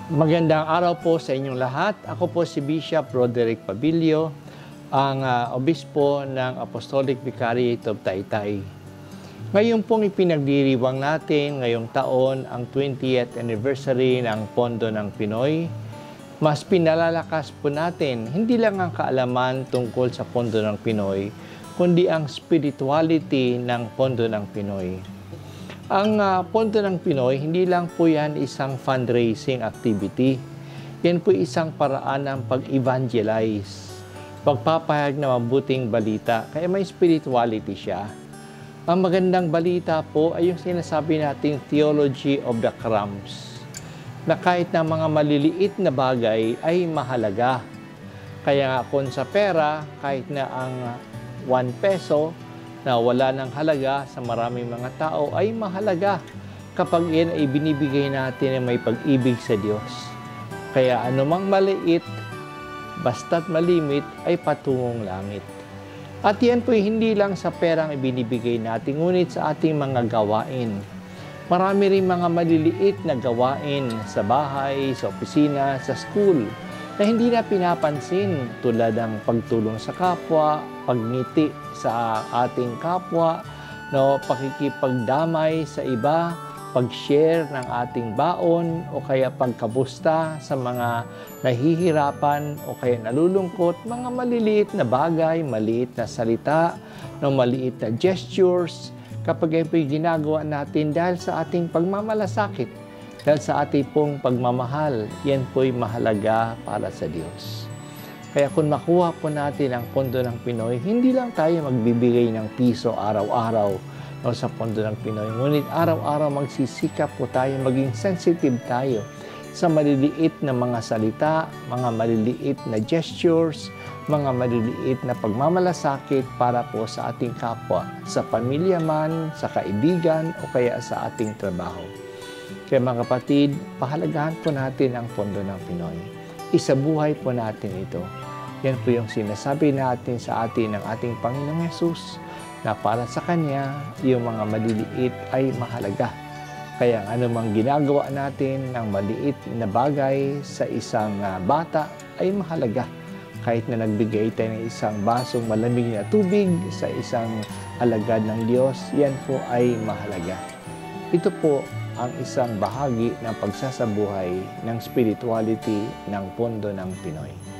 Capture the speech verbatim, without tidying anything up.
Magandang araw po sa inyong lahat. Ako po si Bishop Roderick Pabilio, ang uh, obispo ng Apostolic Vicariate of Taytay. Ngayon pong ipinagdiriwang natin ngayong taon ang twentieth anniversary ng Pondo ng Pinoy. Mas pinalalakas po natin hindi lang ang kaalaman tungkol sa Pondo ng Pinoy, kundi ang spirituality ng Pondo ng Pinoy. Ang uh, Pondo ng Pinoy, hindi lang po yan isang fundraising activity. Yan po isang paraan ng pag-evangelize, pagpapahayag na mabuting balita. Kaya may spirituality siya. Ang magandang balita po ay yung sinasabi nating theology of the crumbs, na kahit na mga maliliit na bagay ay mahalaga. Kaya nga kung sa pera, kahit na ang one peso, na wala ng halaga sa maraming mga tao ay mahalaga kapag yan ay binibigay natin na may pag-ibig sa Diyos. Kaya anumang maliit, basta't malimit, ay patungong langit. At yan po hindi lang sa perang ibinibigay natin, ngunit sa ating mga gawain. Marami rin mga maliliit na gawain sa bahay, sa opisina, sa school, na hindi na pinapansin tulad ng pagtulong sa kapwa, pagngiti sa ating kapwa, no, pakikipagdamay sa iba, pag-share ng ating baon o kaya pagkabusta sa mga nahihirapan o kaya nalulungkot, mga maliliit na bagay, maliit na salita, no, maliit na gestures, kapag ito'y ginagawa natin dahil sa ating pagmamalasakit, dahil sa ating pong pagmamahal, yan po'y mahalaga para sa Diyos. Kaya kung makuha po natin ang Pondo ng Pinoy, hindi lang tayo magbibigay ng piso araw-araw no, sa Pondo ng Pinoy. Ngunit araw-araw magsisikap po tayo, maging sensitive tayo sa maliliit na mga salita, mga maliliit na gestures, mga maliliit na pagmamalasakit para po sa ating kapwa, sa pamilya man, sa kaibigan o kaya sa ating trabaho. Kaya mga kapatid, pahalagahan po natin ang Pondo ng Pinoy. Isabuhay po natin ito. Yan po yung sinasabi natin sa atin ng ating Panginoong Hesus na para sa Kanya, yung mga maliliit ay mahalaga. Kaya anumang ginagawa natin ng maliit na bagay sa isang uh, bata ay mahalaga. Kahit na nagbigay tayo ng isang basong malamig na tubig sa isang alagad ng Diyos, yan po ay mahalaga. Ito po ang isang bahagi ng pagsasabuhay ng spirituality ng Pondo ng Pinoy.